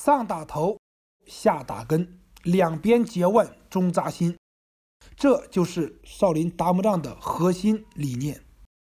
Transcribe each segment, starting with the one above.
上打头，下打根，两边接腕，中扎心，这就是少林达摩杖的核心理念。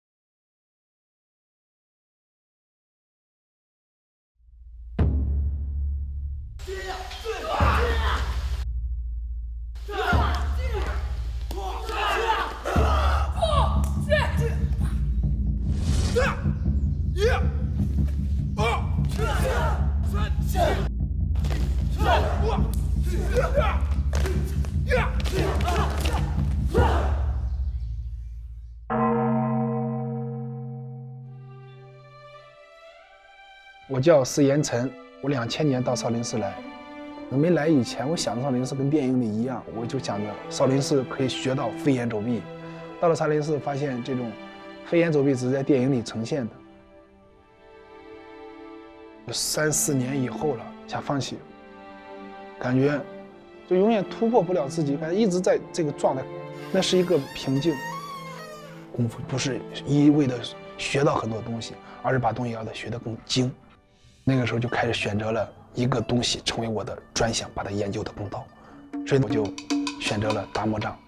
我叫施延晨，我2000年到少林寺来。没来以前，我想的少林寺跟电影里一样，我就想着少林寺可以学到飞檐走壁。到了少林寺，发现这种飞檐走壁只是在电影里呈现的。3、4年以后了，想放弃，感觉就永远突破不了自己，感觉一直在这个状态，那是一个瓶颈。功夫不是一味的学到很多东西，而是把东西要学得更精。那个时候就开始选择了一个东西成为我的专项，把它研究得更到，所以我就选择了达摩杖。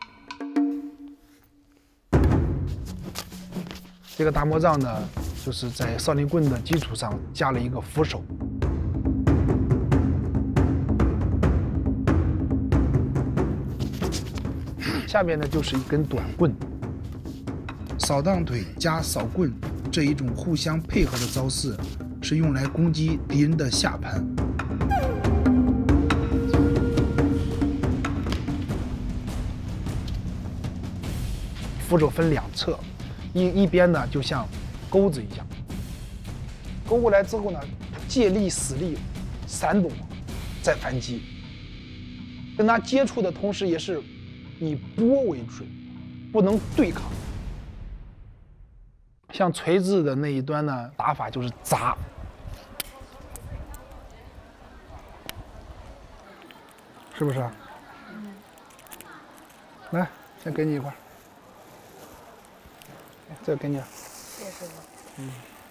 这个达摩杖呢，就是在少林棍的基础上加了一个扶手。下面呢就是一根短棍。扫荡腿加扫棍这一种互相配合的招式，是用来攻击敌人的下盘。扶手分两侧，一边呢就像钩子一样，勾过来之后呢，借力使力闪躲，再反击。跟他接触的同时，也是以拨为准，不能对抗。像锤子的那一端呢，打法就是砸。是不是啊？来，先给你一块，这个给你。 谢谢师傅。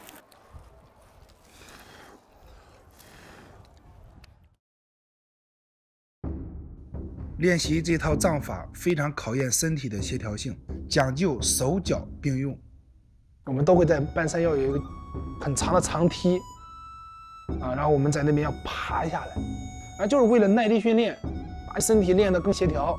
练习这套杖法非常考验身体的协调性，讲究手脚并用。 我们都会在半山腰有一个很长的长梯，然后我们在那边要爬下来，就是为了耐力训练，把身体练得更协调。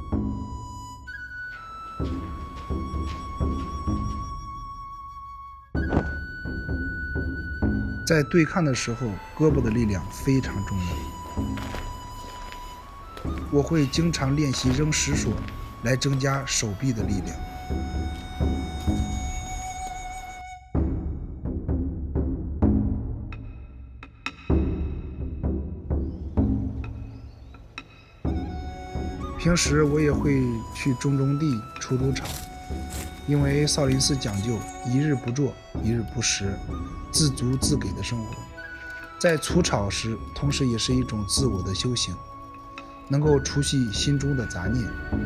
在对抗的时候，胳膊的力量非常重要。我会经常练习扔石锁，来增加手臂的力量。平时我也会去种地、除草，因为少林寺讲究一日不做，一日不食，自足自给的生活。在除草时，同时也是一种自我的修行，能够除去心中的杂念，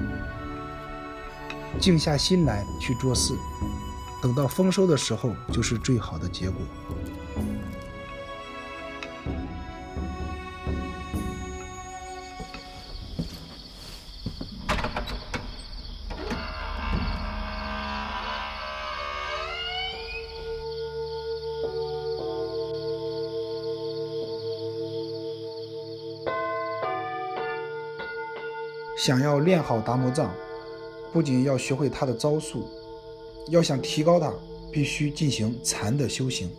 静下心来去做事，等到丰收的时候，就是最好的结果。想要练好达摩杖，不仅要学会它的招数，要想提高它，必须进行禅的修行。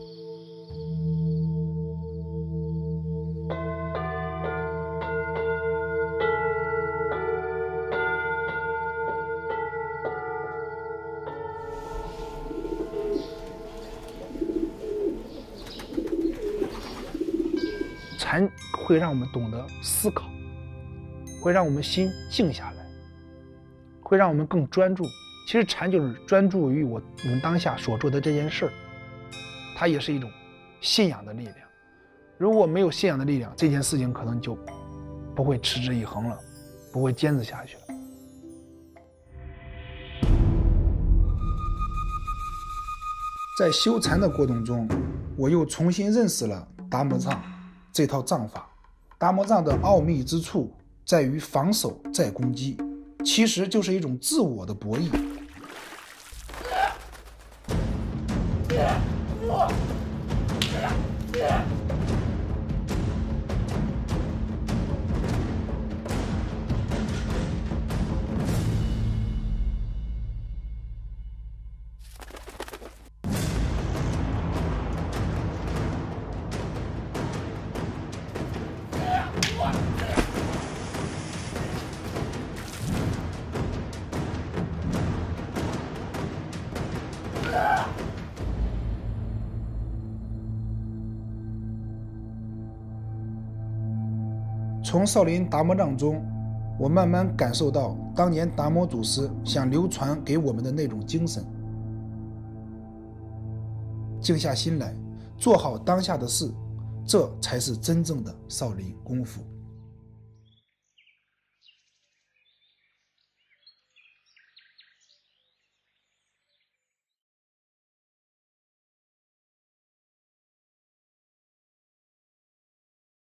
禅会让我们懂得思考，会让我们心静下来，会让我们更专注。其实禅就是专注于我们当下所做的这件事儿，它也是一种信仰的力量。如果没有信仰的力量，这件事情可能就不会持之以恒了，不会坚持下去了。 在修禅的过程中，我又重新认识了达摩杖这套杖法。 达摩杖的奥秘之处在于防守再攻击，其实就是一种自我的博弈。从少林达摩杖中，我慢慢感受到当年达摩祖师想流传给我们的那种精神。静下心来，做好当下的事，这才是真正的少林功夫。